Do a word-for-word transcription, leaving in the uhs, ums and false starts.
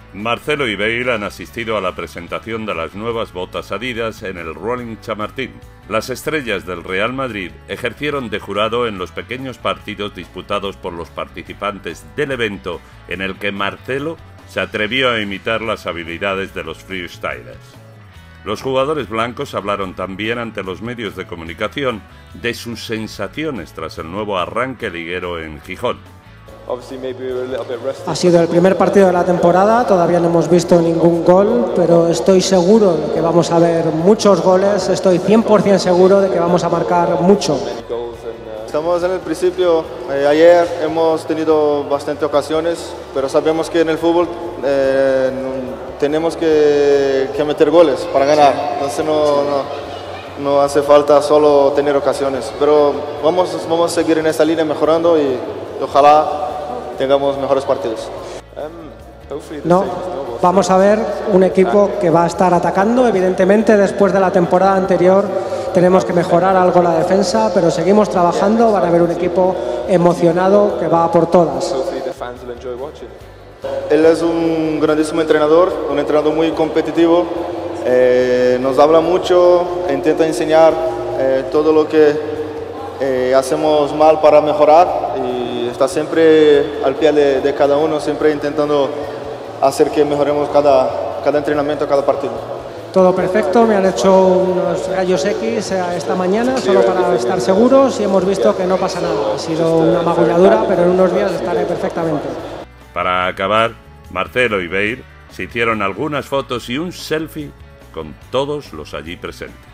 Marcelo y Bale han asistido a la presentación de las nuevas botas Adidas en el Rolling Chamartín. Las estrellas del Real Madrid ejercieron de jurado en los pequeños partidos disputados por los participantes del evento, en el que Marcelo se atrevió a imitar las habilidades de los freestylers. Los jugadores blancos hablaron también ante los medios de comunicación de sus sensaciones tras el nuevo arranque liguero en Gijón. Ha sido el primer partido de la temporada, todavía no hemos visto ningún gol, pero estoy seguro de que vamos a ver muchos goles, estoy cien por cien seguro de que vamos a marcar mucho. Estamos en el principio, eh, ayer hemos tenido bastantes ocasiones, pero sabemos que en el fútbol eh, tenemos que, que meter goles para ganar, entonces no, no, no hace falta solo tener ocasiones, pero vamos, vamos a seguir en esta línea mejorando y, y ojalá tengamos mejores partidos. No, vamos a ver un equipo que va a estar atacando, evidentemente después de la temporada anterior tenemos que mejorar algo la defensa, pero seguimos trabajando, van a ver un equipo emocionado que va por todas. Él es un grandísimo entrenador, un entrenador muy competitivo, eh, nos habla mucho, intenta enseñar eh, todo lo que eh, hacemos mal para mejorar y está siempre al pie de, de cada uno, siempre intentando hacer que mejoremos cada, cada entrenamiento, cada partido. Todo perfecto, me han hecho unos rayos X esta mañana solo para estar seguros y hemos visto que no pasa nada. Ha sido una magulladura, pero en unos días estaré perfectamente. Para acabar, Marcelo y Bale se hicieron algunas fotos y un selfie con todos los allí presentes.